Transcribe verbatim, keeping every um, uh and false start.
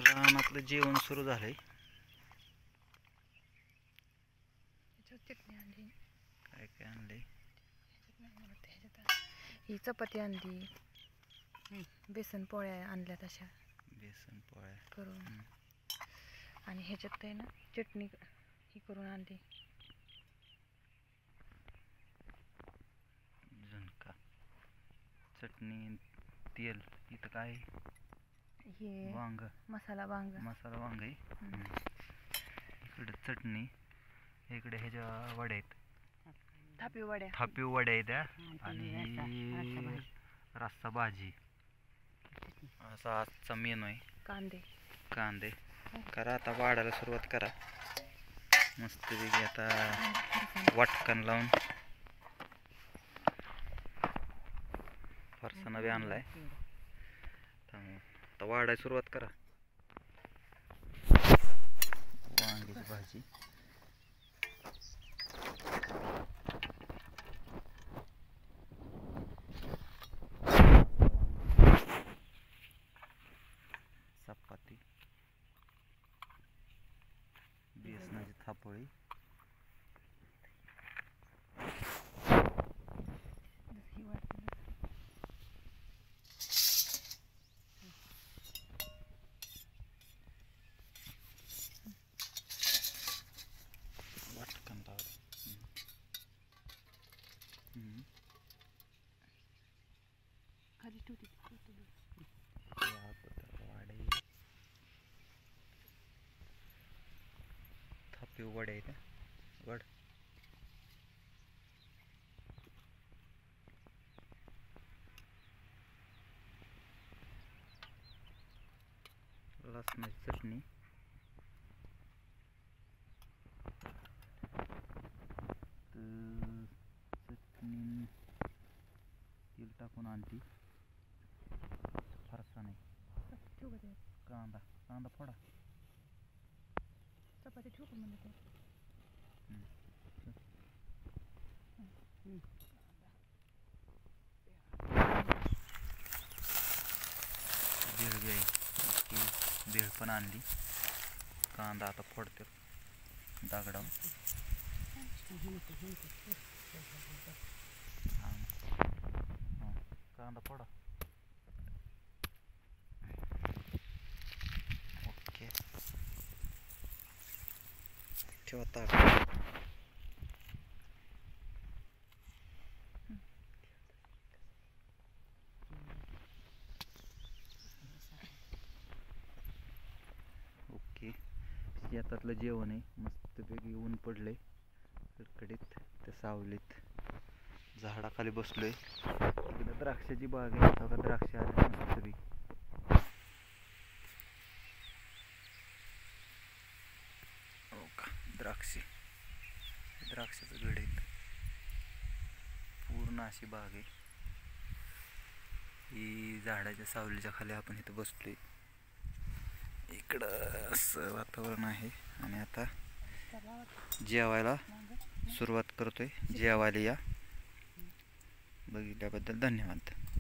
रानातलं जेवण सुरू झालंय. चटणी आणली. काय काय आणलंय? ही चपाती आणली, बेसन पोळ्या आणल्या तशा बेसन पोळ्या करून, आणि ह्याच्यात आहे ना चटणी ही करून आणली. झुणका, चटणी, तेल. इथं काय? हे वांग, मसाला वांग. मसाला वांग आहे. इकडे चटणी, इकडे ह्याच्या वड्या आहेत, थापी वड्या. थापी वड्या आहेत त्या, आणि ही रस्सा भाजी. असा आजचा मेनू आहे. कांदे कांदे करा आता, वाढायला सुरुवात करा मस्तपैकी. आता वाटकन लावून फरसाणा बी आणलाय. आता वाढायला सुरुवात करा. वांग्याची भाजी, चपाती, बेसनाची थापोळी, वाटकन लावलं. वाडे, थापी वड्या आहेत. वड लसणाची चटणी, चटणी तेल टाकून आणती. फरसाण, कांदा कांदा फोडा. चपाती ठेवू का म्हणते? भेळ घ्याय, भेळ पण आणली. कांदा आता फोडते दगडावर. कांदा फोडा. ओके, ठेवा ताट. ओके, शेतातलं जेवण आहे. मस्तपैकी ऊन पडलंय कडकडीत, त्या सावलीत झाडाखाली बसलोय. इकडे द्राक्षाची बाग आहे. आता द्राक्ष आले मस्तपैकी. हो का, द्राक्षे, द्राक्षाचं घड आहेत. पूर्ण अशी बाग आहे. ही झाडाच्या सावलीच्या खाली आपण इथं बसलोय. इकडं असं वातावरण आहे. आणि आता जेवायला सुरुवात करतोय. जेवायला या. बघितल्याबद्दल धन्यवाद.